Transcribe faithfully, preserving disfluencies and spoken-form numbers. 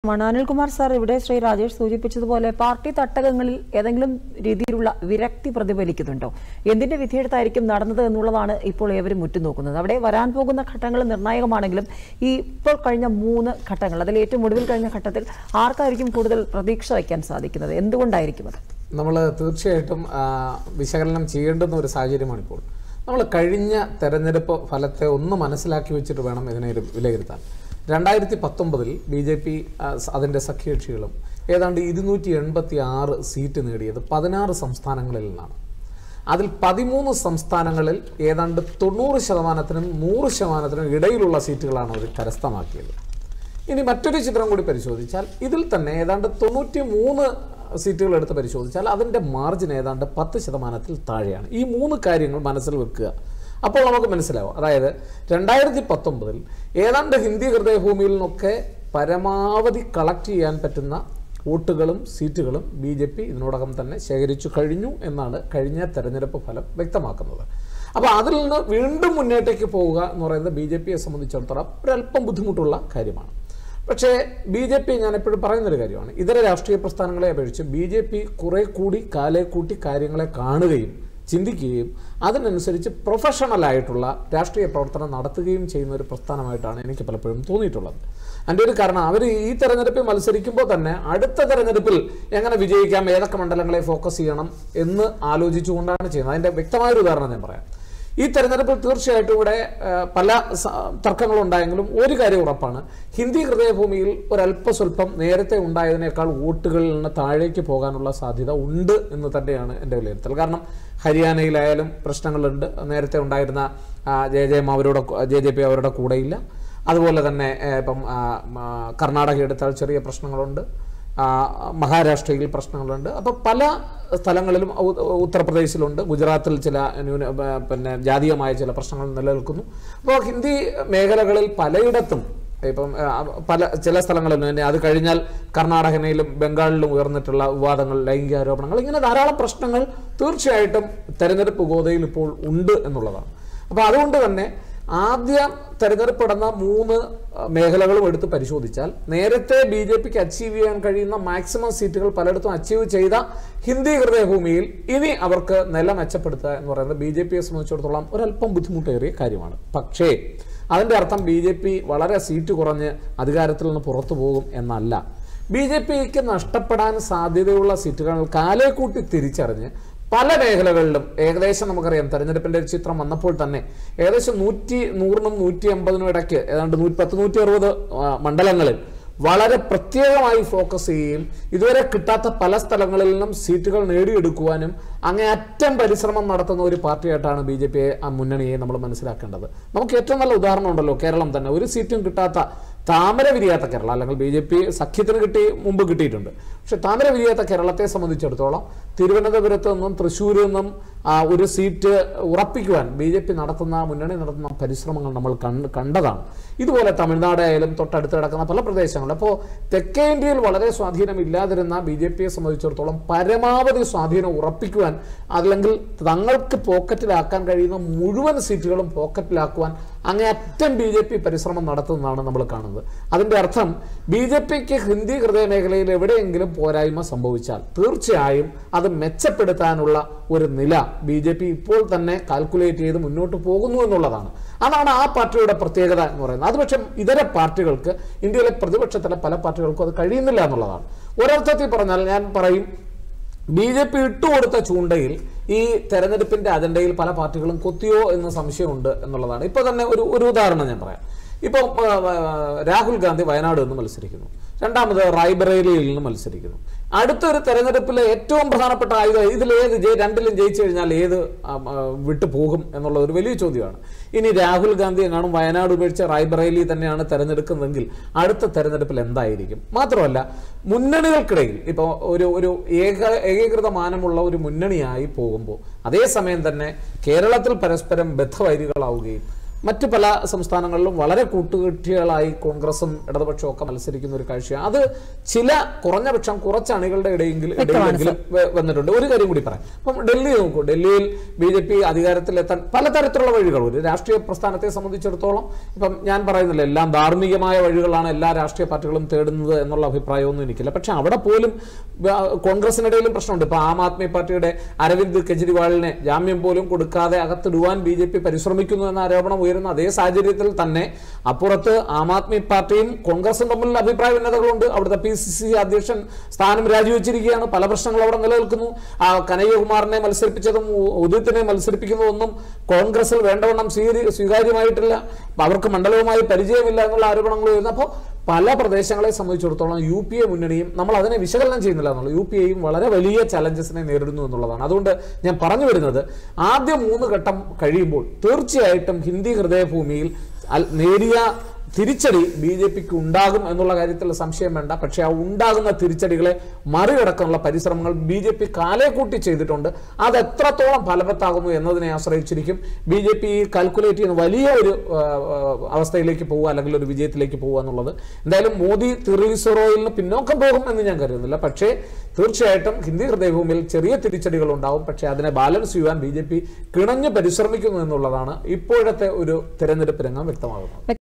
പ്രസക്തമാണ്. അനിൽകുമാർ സാർ, ഇവിടെ ശ്രീ രാജേഷ് സൂചിപ്പിച്ചതുപോലെ പാർട്ടി തട്ടകങ്ങളിൽ ഏതെങ്കിലും രീതിയിലുള്ള വിരക്തി പ്രതിഫലിക്കുന്നുണ്ടോ? എന്തിന്റെ വിധിയെടുത്തായിരിക്കും നടന്നത് എന്നുള്ളതാണ് ഇപ്പോൾ ഏവരും ഉറ്റുനോക്കുന്നത്. അവിടെ വരാൻ പോകുന്ന ഘട്ടങ്ങൾ നിർണായകമാണെങ്കിലും ഈ ഇപ്പോൾ കഴിഞ്ഞ മൂന്ന് ഘട്ടങ്ങൾ, അതിൽ ഏറ്റവും ഒടുവിൽ കഴിഞ്ഞ ഘട്ടത്തിൽ ആർക്കായിരിക്കും കൂടുതൽ പ്രതീക്ഷ വയ്ക്കാൻ സാധിക്കുന്നത്? എന്തുകൊണ്ടായിരിക്കും അത്? നമ്മൾ തീർച്ചയായിട്ടും വിശകലനം ചെയ്യേണ്ടുന്ന ഒരു സാഹചര്യമാണ് ഇപ്പോൾ. നമ്മൾ കഴിഞ്ഞ തെരഞ്ഞെടുപ്പ് ഫലത്തെ ഒന്ന് മനസ്സിലാക്കി വെച്ചിട്ട് വേണം ഇതിനെ വിലയിരുത്താൻ. രണ്ടായിരത്തി പത്തൊമ്പതിൽ ബി ജെ പി അതിൻ്റെ സഖ്യകക്ഷികളും ഏതാണ്ട് ഇരുന്നൂറ്റി എൺപത്തി ആറ് സീറ്റ് നേടിയത് പതിനാറ് സംസ്ഥാനങ്ങളിൽ നിന്നാണ്. അതിൽ പതിമൂന്ന് സംസ്ഥാനങ്ങളിൽ ഏതാണ്ട് തൊണ്ണൂറ് ശതമാനത്തിനും നൂറ് ശതമാനത്തിനും ഇടയിലുള്ള സീറ്റുകളാണ് അവർ കരസ്ഥമാക്കിയത്. ഇനി മറ്റൊരു ചിത്രം കൂടി പരിശോധിച്ചാൽ ഇതിൽ തന്നെ ഏതാണ്ട് തൊണ്ണൂറ്റി മൂന്ന് സീറ്റുകൾ എടുത്ത് പരിശോധിച്ചാൽ അതിൻ്റെ മാർജിൻ ഏതാണ്ട് പത്ത് ശതമാനത്തിൽ താഴെയാണ്. ഈ മൂന്ന് കാര്യങ്ങൾ മനസ്സിൽ വെക്കുക. അപ്പോൾ നമുക്ക് മനസ്സിലാവും, അതായത് രണ്ടായിരത്തി പത്തൊമ്പതിൽ ഏതാണ്ട് ഹിന്ദി ഹൃദയഭൂമിയിൽ നിന്നൊക്കെ പരമാവധി കളക്ട് ചെയ്യാൻ പറ്റുന്ന വോട്ടുകളും സീറ്റുകളും ബി ജെ പി ഇതിനോടകം തന്നെ ശേഖരിച്ചു കഴിഞ്ഞു എന്നാണ് കഴിഞ്ഞ തെരഞ്ഞെടുപ്പ് ഫലം വ്യക്തമാക്കുന്നത്. അപ്പോൾ അതിൽ നിന്ന് വീണ്ടും മുന്നേറ്റേക്ക് പോവുക എന്ന് പറയുന്നത് ബി ജെ പിയെ സംബന്ധിച്ചിടത്തോളം ഒരല്പം ബുദ്ധിമുട്ടുള്ള കാര്യമാണ്. പക്ഷേ ബി ജെ പി ഞാൻ എപ്പോഴും പറയുന്നൊരു കാര്യമാണ്, ഇതര രാഷ്ട്രീയ പ്രസ്ഥാനങ്ങളെ അപേക്ഷിച്ച് ബി ജെ പി കുറെ കൂടി കാലേ കൂട്ടി കാര്യങ്ങളെ കാണുകയും ചിന്തിക്കുകയും അതിനനുസരിച്ച് പ്രൊഫഷണലായിട്ടുള്ള രാഷ്ട്രീയ പ്രവർത്തനം നടത്തുകയും ചെയ്യുന്ന ഒരു പ്രസ്ഥാനമായിട്ടാണ് എനിക്ക് പലപ്പോഴും തോന്നിയിട്ടുള്ളത്. അതിൻ്റെ ഒരു കാരണം, അവർ ഈ തെരഞ്ഞെടുപ്പിൽ മത്സരിക്കുമ്പോൾ തന്നെ അടുത്ത തെരഞ്ഞെടുപ്പിൽ എങ്ങനെ വിജയിക്കാം, ഏതൊക്കെ മണ്ഡലങ്ങളെ ഫോക്കസ് ചെയ്യണം എന്ന് ആലോചിച്ചുകൊണ്ടാണ് ചെയ്യുന്നത്. അതിൻ്റെ വ്യക്തമായൊരു ഉദാഹരണം ഞാൻ പറയാം. ഈ തെരഞ്ഞെടുപ്പിൽ തീർച്ചയായിട്ടും ഇവിടെ പല തർക്കങ്ങളുണ്ടായെങ്കിലും ഒരു കാര്യം ഉറപ്പാണ്, ഹിന്ദി ഹൃദയഭൂമിയിൽ ഒരല്പസ്വല്പം നേരത്തെ ഉണ്ടായതിനേക്കാൾ വോട്ടുകളിൽ നിന്ന് താഴേക്ക് പോകാനുള്ള സാധ്യത ഉണ്ട് എന്ന് തന്നെയാണ് എൻ്റെ വിലയിരുത്തൽ. കാരണം ഹരിയാനയിലായാലും പ്രശ്നങ്ങളുണ്ട്. നേരത്തെ ഉണ്ടായിരുന്ന ജെ ജെ എം അവരുടെ ജെ ജെ പി അവരുടെ കൂടെയില്ല. അതുപോലെ തന്നെ ഇപ്പം കർണാടക എടുത്താൽ ചെറിയ പ്രശ്നങ്ങളുണ്ട്, മഹാരാഷ്ട്രയിൽ പ്രശ്നങ്ങളുണ്ട്. അപ്പോൾ പല സ്ഥലങ്ങളിലും ഉത്തർപ്രദേശിലുണ്ട്, ഗുജറാത്തിൽ ചില ന്യൂന പിന്നെ ജാതീയമായ ചില പ്രശ്നങ്ങൾ നിലനിൽക്കുന്നു. അപ്പോൾ ഹിന്ദി മേഖലകളിൽ പലയിടത്തും ഇപ്പം പല ചില സ്ഥലങ്ങളിലും തന്നെ, അത് കഴിഞ്ഞാൽ കർണാടകയിലും ബംഗാളിലും ഉയർന്നിട്ടുള്ള വിവാദങ്ങൾ, ലൈംഗിക ആരോപണങ്ങൾ, ഇങ്ങനെ ധാരാളം പ്രശ്നങ്ങൾ തീർച്ചയായിട്ടും തെരഞ്ഞെടുപ്പ് ഗോതയിൽ ഇപ്പോൾ ഉണ്ട് എന്നുള്ളതാണ്. അപ്പോൾ അതുകൊണ്ട് തന്നെ ആദ്യം തെരഞ്ഞെടുപ്പ് നടന്ന മൂന്ന് മേഖലകളും എടുത്ത് പരിശോധിച്ചാൽ നേരത്തെ ബി ജെ പിക്ക് അച്ചീവ് ചെയ്യാൻ കഴിയുന്ന മാക്സിമം സീറ്റുകൾ പലയിടത്തും അച്ചീവ് ചെയ്ത ഹിന്ദി ഹൃദയഭൂമിയിൽ ഇനി അവർക്ക് നില മെച്ചപ്പെടുത്തുക എന്ന് പറയുന്നത് ബി ജെ പിയെ സംബന്ധിച്ചിടത്തോളം ഒരല്പം ബുദ്ധിമുട്ടേറിയ കാര്യമാണ്. പക്ഷേ അതിൻ്റെ അർത്ഥം ബി ജെ പി വളരെ സീറ്റ് കുറഞ്ഞ് അധികാരത്തിൽ നിന്ന് പുറത്തു പോകും എന്നല്ല. ബി ജെ പിക്ക് നഷ്ടപ്പെടാൻ സാധ്യതയുള്ള സീറ്റുകൾ കാലേക്കൂട്ടി തിരിച്ചറിഞ്ഞ് പല മേഖലകളിലും ഏകദേശം നമുക്കറിയാം, തെരഞ്ഞെടുപ്പിൻ്റെ ഒരു ചിത്രം വന്നപ്പോൾ തന്നെ ഏകദേശം നൂറ്റി നൂറിനും നൂറ്റി അമ്പതിനും ഇടയ്ക്ക് ഏതാണ്ട് നൂറ്റി പത്ത് നൂറ്റി അറുപത് മണ്ഡലങ്ങളിൽ വളരെ പ്രത്യേകമായി ഫോക്കസ് ചെയ്യുകയും ഇതുവരെ കിട്ടാത്ത പല സ്ഥലങ്ങളിൽ നിന്നും സീറ്റുകൾ നേടിയെടുക്കുവാനും അങ്ങേയറ്റം പരിശ്രമം നടത്തുന്ന ഒരു പാർട്ടിയായിട്ടാണ് ബി ജെ പിയെ ആ മുന്നണിയെ നമ്മൾ മനസ്സിലാക്കേണ്ടത്. നമുക്ക് ഏറ്റവും നല്ല ഉദാഹരണം ഉണ്ടല്ലോ, കേരളം തന്നെ. ഒരു സീറ്റും കിട്ടാത്ത, താമര വിരിയാത്ത കേരളം, അല്ലെങ്കിൽ ബി ജെ പി സഖ്യത്തിന് കിട്ടി മുമ്പ് കിട്ടിയിട്ടുണ്ട്, പക്ഷെ താമര വിരിയാത്ത കേരളത്തെ സംബന്ധിച്ചിടത്തോളം തിരുവനന്തപുരത്ത് നിന്നും തൃശ്ശൂരിൽ നിന്നും ഒരു സീറ്റ് ഉറപ്പിക്കുവാൻ ബി ജെ പി നടത്തുന്ന മുന്നണി നടത്തുന്ന പരിശ്രമങ്ങൾ നമ്മൾ കണ്ടതാണ്. ഇതുപോലെ തമിഴ്നാട് ആയാലും തൊട്ടടുത്ത് കിടക്കുന്ന പല പ്രദേശങ്ങളും. അപ്പോൾ തെക്കേ ഇന്ത്യയിൽ വളരെ സ്വാധീനമില്ലാതിരുന്ന ബി ജെ പിയെ സംബന്ധിച്ചിടത്തോളം പരമാവധി സ്വാധീനം ഉറപ്പിക്കുവാൻ, അല്ലെങ്കിൽ തങ്ങൾക്ക് പോക്കറ്റിലാക്കാൻ കഴിയുന്ന മുഴുവൻ സീറ്റുകളും പോക്കറ്റിലാക്കുവാൻ അങ്ങേയറ്റം ബി ജെ പി പരിശ്രമം നടത്തുന്നതാണ് നമ്മൾ കാണുന്നത്. അതിൻ്റെ അർത്ഥം ബി ജെ പിക്ക് ഹിന്ദി ഹൃദയ മേഖലയിൽ എവിടെയെങ്കിലും പോരായ്മ സംഭവിച്ചാൽ തീർച്ചയായും അത് മെച്ചപ്പെടുത്താനുള്ള ഒരു നില ബി ജെ പി ഇപ്പോൾ തന്നെ കാൽക്കുലേറ്റ് ചെയ്ത് മുന്നോട്ട് പോകുന്നു എന്നുള്ളതാണ്. അതാണ് ആ പാർട്ടിയുടെ പ്രത്യേകത എന്ന് പറയുന്നത്. അത് പക്ഷേ ഇതര പാർട്ടികൾക്ക്, ഇന്ത്യയിലെ പ്രതിപക്ഷത്തിലെ പല പാർട്ടികൾക്കും അത് കഴിയുന്നില്ല എന്നുള്ളതാണ്. ഒരർത്ഥത്തിൽ പറഞ്ഞാൽ ഞാൻ പറയും, ബി ജെ പി ഇട്ടുകൊടുത്ത ചൂണ്ടയിൽ ഈ തെരഞ്ഞെടുപ്പിന്റെ അജണ്ടയിൽ പല പാർട്ടികളും കൊത്തിയോ എന്ന സംശയമുണ്ട് എന്നുള്ളതാണ്. ഇപ്പോൾ തന്നെ ഒരു ഒരു ഉദാഹരണം ഞാൻ പറയാം. ഇപ്പോൾ രാഹുൽ ഗാന്ധി വയനാട് നിന്ന് മത്സരിക്കുന്നു, രണ്ടാമത് റായ്ബറേലിയിൽ നിന്ന് മത്സരിക്കുന്നു. അടുത്തൊരു തെരഞ്ഞെടുപ്പിലെ ഏറ്റവും പ്രധാനപ്പെട്ട ആയുധം ഇതിലേത് ജയി രണ്ടിലും ജയിച്ചു കഴിഞ്ഞാൽ ഏത് വിട്ടു പോകും എന്നുള്ള ഒരു വലിയ ചോദ്യമാണ്. ഇനി രാഹുൽ ഗാന്ധി എങ്ങാനും വയനാട് ഉപേക്ഷിച്ച് റായ്ബറേലി തന്നെയാണ് തെരഞ്ഞെടുക്കുന്നതെങ്കിൽ അടുത്ത തെരഞ്ഞെടുപ്പിൽ എന്തായിരിക്കും? മാത്രമല്ല, മുന്നണികൾക്കിടയിൽ ഇപ്പോൾ ഒരു ഒരു ഏക ഏകീകൃത മാനമുള്ള ഒരു മുന്നണിയായി പോകുമ്പോൾ അതേസമയം തന്നെ കേരളത്തിൽ പരസ്പരം ബദ്ധവൈരികളാവുകയും മറ്റു പല സംസ്ഥാനങ്ങളിലും വളരെ കൂട്ടുകെട്ടികളായി കോൺഗ്രസും ഇടതുപക്ഷവും ഒക്കെ മത്സരിക്കുന്ന ഒരു കാഴ്ചയാണ്. അത് ചില കുറഞ്ഞപക്ഷം കുറച്ച് അണികളുടെ ഇടയെങ്കിലും ഇടയിലെങ്കിലും വന്നിട്ടുണ്ട്. ഒരു കാര്യം കൂടി പറയാം. അപ്പം ഡൽഹി നോക്കൂ, ഡൽഹിയിൽ ബി ജെ പി അധികാരത്തിലെത്താൻ പലതരത്തിലുള്ള വഴികൾ. ഒരു രാഷ്ട്രീയ പ്രസ്ഥാനത്തെ സംബന്ധിച്ചിടത്തോളം ഇപ്പം ഞാൻ പറയുന്നില്ല എല്ലാം ധാർമ്മികമായ വഴികളാണ് എല്ലാ രാഷ്ട്രീയ പാർട്ടികളും തേടുന്നത് എന്നുള്ള അഭിപ്രായമൊന്നും എനിക്കില്ല. പക്ഷെ അവിടെ പോലും കോൺഗ്രസിനിടയിലും പ്രശ്നമുണ്ട്. ഇപ്പൊ ആം ആദ്മി പാർട്ടിയുടെ അരവിന്ദ് കെജ്രിവാളിനെ ജാമ്യം പോലും കൊടുക്കാതെ അകത്തിടുവാൻ ബി ജെ പി പരിശ്രമിക്കുന്നു എന്ന ആരോപണം ഉയരുന്ന അതേ സാഹചര്യത്തിൽ തന്നെ അപ്പുറത്ത് ആം ആദ്മി പാർട്ടിയും കോൺഗ്രസും തമ്മിൽ അഭിപ്രായ ഭിന്നതകളുണ്ട്. അവിടുത്തെ പി സി സി അധ്യക്ഷൻ സ്ഥാനം രാജിവെച്ചിരിക്കുകയാണ്. പല പ്രശ്നങ്ങളും അവിടെ നിലനിൽക്കുന്നു. ആ കനയ്യകുമാറിനെ മത്സരിപ്പിച്ചതും ഉദിത്തിനെ മത്സരിപ്പിക്കുന്നതൊന്നും കോൺഗ്രസിൽ വേണ്ടവണ്ണം സ്വീകാര്യമായിട്ടില്ല. അവർക്ക് മണ്ഡലവുമായി പരിചയമില്ല എന്നുള്ള ആരോപണങ്ങൾ വരുന്നു. അപ്പോൾ പല പ്രദേശങ്ങളെ സംബന്ധിച്ചിടത്തോളം യു പി എ മുന്നണിയും നമ്മൾ അതിനെ വിശകലനം ചെയ്യുന്നില്ല എന്നുള്ളത്. യു പി എയും വളരെ വലിയ ചലഞ്ചസിനെ നേരിടുന്നു എന്നുള്ളതാണ്. അതുകൊണ്ട് ഞാൻ പറഞ്ഞു വരുന്നത് ആദ്യ മൂന്ന് ഘട്ടം കഴിയുമ്പോൾ തീർച്ചയായിട്ടും ഹിന്ദി ഹൃദയഭൂമിയിൽ നേരിയ തിരിച്ചടി ബി ജെ പിക്ക് ഉണ്ടാകും എന്നുള്ള കാര്യത്തിൽ സംശയം വേണ്ട. പക്ഷേ ആ ഉണ്ടാകുന്ന തിരിച്ചടികളെ മറികടക്കാനുള്ള പരിശ്രമങ്ങൾ ബി ജെ പി കാലേക്കൂട്ടി ചെയ്തിട്ടുണ്ട്. അത് എത്രത്തോളം ഫലവത്താകുന്നു എന്നതിനെ ആശ്രയിച്ചിരിക്കും. ബി ജെ പി കാൽക്കുലേറ്റ് ചെയ്യുന്ന വലിയ ഒരു അവസ്ഥയിലേക്ക് പോവുക അല്ലെങ്കിൽ ഒരു വിജയത്തിലേക്ക് പോവുക എന്നുള്ളത്. എന്തായാലും മോദി തിറിസറോയിൽ നിന്ന് പിന്നോക്കം പോകും എന്ന് ഞാൻ കരുതുന്നില്ല. പക്ഷേ തീർച്ചയായിട്ടും ഹിന്ദി ഹൃദയഭൂമിയിൽ ചെറിയ തിരിച്ചടികൾ ഉണ്ടാവും. പക്ഷേ അതിനെ ബാലൻസ് ചെയ്യാൻ ബി ജെ പി കിണഞ്ഞ് പരിശ്രമിക്കുന്നു എന്നുള്ളതാണ് ഇപ്പോഴത്തെ ഒരു തെരഞ്ഞെടുപ്പ് രംഗം വ്യക്തമാകുന്നത്.